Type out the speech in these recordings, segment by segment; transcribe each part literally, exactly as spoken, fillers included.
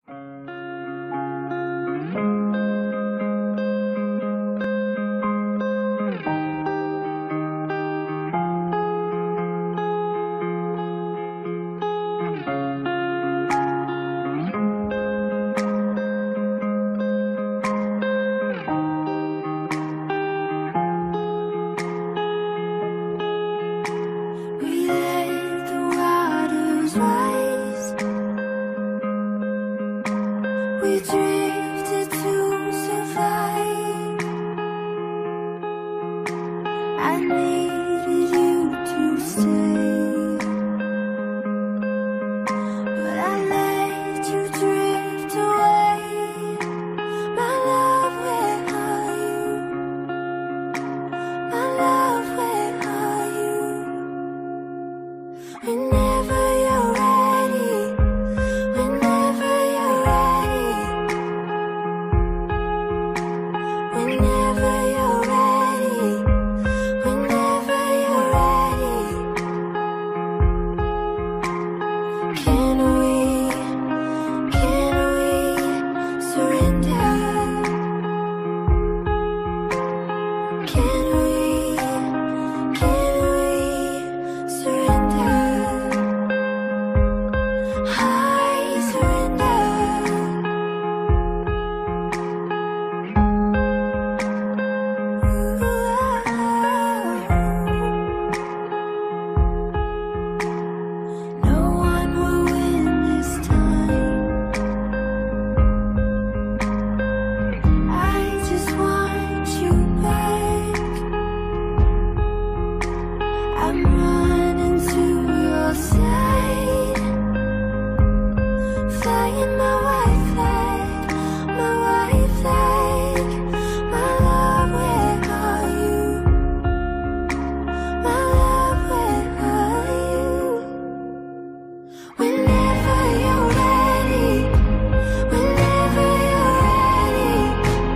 We let the waters rise. We drifted to survive. I needed you to stay, but I let you drift away. My love, where are you? My love, where are you? Whenever you're ready, whenever you're ready, whenever you're ready, whenever you're ready. Can we, can we surrender? Can we, can we surrender? I surrender. No one will win this time. I just want you back. I'm running to your side, flying my white flag, my white flag. My love, where are you? My love, where are you? Whenever you're ready, whenever you're ready,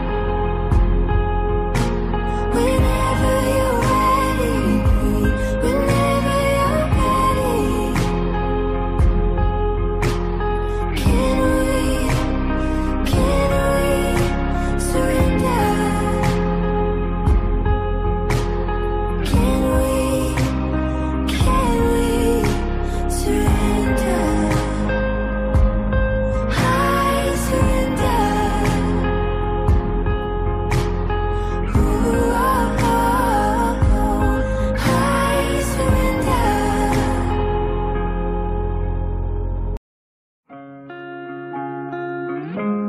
whenever you're ready, whenever you're ready. Can we, can we surrender? Can we, can we surrender? I surrender. Ooh, oh, oh, oh. I surrender.